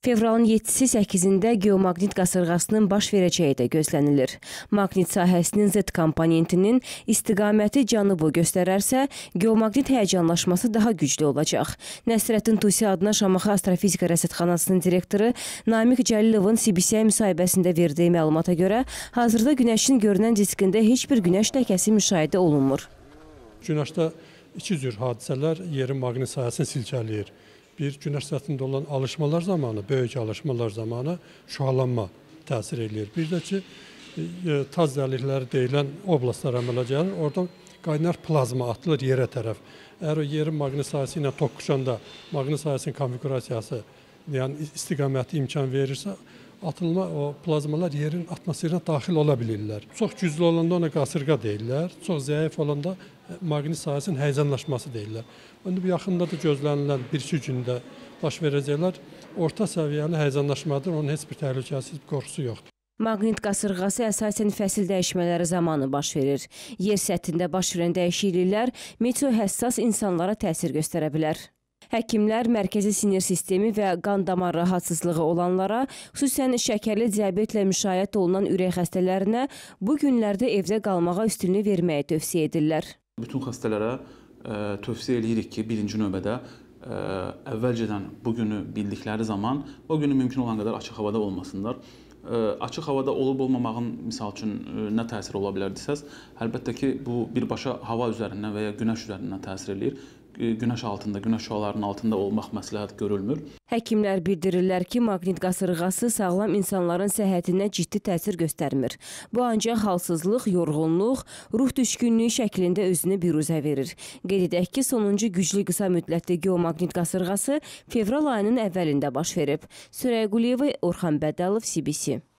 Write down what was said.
Fevralın 7-si 8-də geomaqnit qasırğasının baş verəcəyi də gözlənilir. Maqnit sahəsinin Z komponentinin istiqaməti cənubu göstərərsə, geomaqnit həyəcanlaşması daha güclü olacaq. Nəsrəddin Tusi adına Şamaxı Astrofizika Rəsədxanasının direktoru Namiq Cəlilovun CBC-yə müsahibəsində verdiyi məlumata görə, hazırda Günəşin görünən diskində heç bir günəş ləkəsi müşahidə olunmur. Günəşdə iki cür hadisələr yerin maqnit sahəsini silkələyir. Bir, günəş səthində olan alışmalar zamanı, böyük alışmalar zamanı şüalanma təsir edir. Bir də ki, taz dəlikləri deyilən oblastlar əmələ gəlir, oradan qaynar plazma atılır yerə tərəf. Əgər o yerin maqnit sahəsi ilə toqquşanda maqnit sahəsinin konfigurasiyası, yəni istiqaməti imkan verirsə, atılma o plazmalar yerin atmosferinə daxil ola bilirlər. Çox güclü olanda ona qasırğa deyirlər, çox zəif olanda maqnit sahəsinin həyəcanlaşması deyirlər. Bu yaxında da gözlənilən bir-iki gündə baş verəcəklər orta səviyyəli həyəcanlaşmadır, onun heç bir təhlükəsiz qorxusu yoxdur. Maqnit qasırğası əsasən fəsil dəyişmələri zamanı baş verir. Yer səthində baş verən dəyişikliklər meteohəssas insanlara təsir göstərə bilər. Həkimlər mərkəzi sinir sistemi və qan damar rahatsızlığı olanlara, xüsusən şəkərli diabetlə müşayiət olunan ürək xəstələrinə bu günlərdə evdə qalmağa üstünlük verməyi tövsiyə edirlər. Bütün xəstələrə tövsiyə edirik ki, birinci növbədə əvvəlcədən bu günü bildikləri zaman o günü mümkün olan qədər açıq havada olmasınlar. Açıq havada olub-olmamağın misal üçün nə təsir ola bilər desəz, əlbəttə ki, bu birbaşa hava üzərindən və ya günəş üzərindən təsir edir. Günəş altında, günəş şüalarının altında olmaq məsləhət görülmür. Həkimlər bildirirlər ki, maqnit qasırğası sağlam insanların səhhətinə ciddi təsir göstərmir. Bu ancaq halsızlıq, yorğunluq, ruh düşkünlüyü şəklində özünü biruzə verir. Qeyd edək ki, sonuncu güclü qısa müddətli geomaqnit qasırğası fevral ayının əvvəlində baş verib. Süreyya Quliyeva, Orxan Bədəlov, CBC.